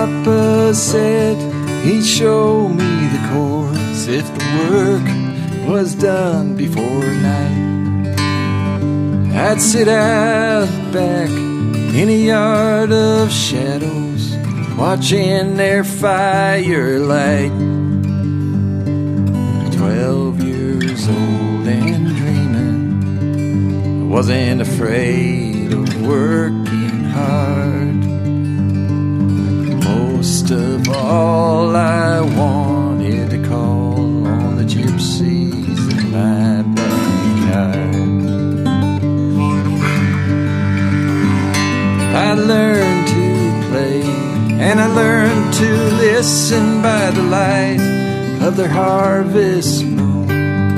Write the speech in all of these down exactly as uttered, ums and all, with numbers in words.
Papa said he'd show me the chords if the work was done before night. I'd sit out back in a yard of shadows, watching their firelight. Twelve years old and dreaming, I wasn't afraid of working hard. Most of all, I wanted to call on the gypsies in my backyard. I learned to play, and I learned to listen by the light of their harvest moon.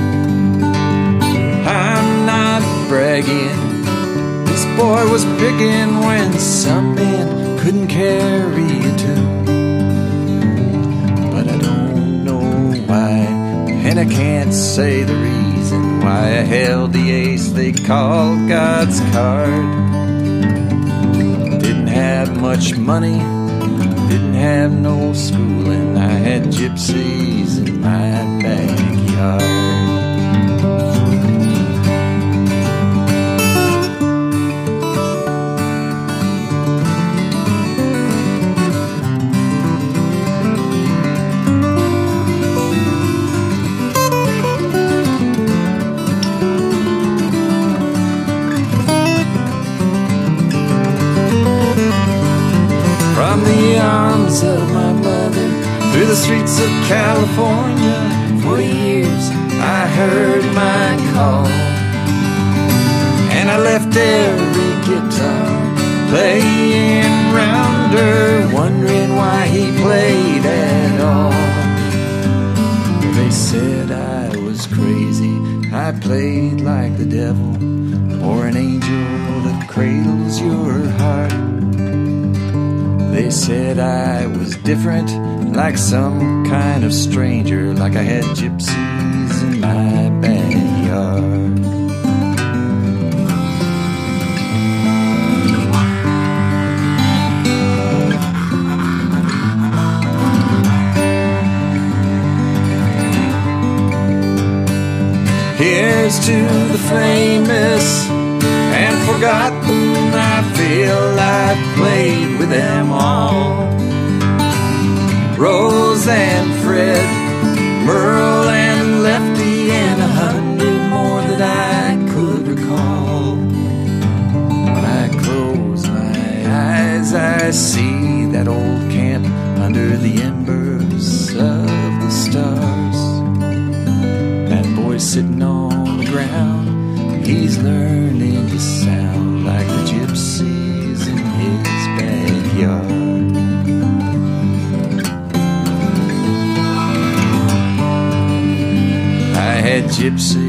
I'm not bragging, this boy was picking when some men couldn't carry a tune. But I don't know why, and I can't say the reason why I held the ace they called God's card. Didn't have much money, didn't have no schooling, I had gypsies in my backyard. From the arms of my mother, through the streets of California, for years I heard my call. And I left every guitar playing round her, wondering why he played at all. They said I was crazy, I played like the devil, or an angel that cradles your heart. They said I was different, like some kind of stranger, like I had gypsies in my backyard. Here's to the famous and forgotten, I feel I've played with them all. Rose and Fred, Merle and Lefty, and a hundred more that I could recall. When I close my eyes, I see that old camp under the embers of the stars. That boy sitting on the ground, he's learning to sound like the gypsies in his backyard. I had gypsies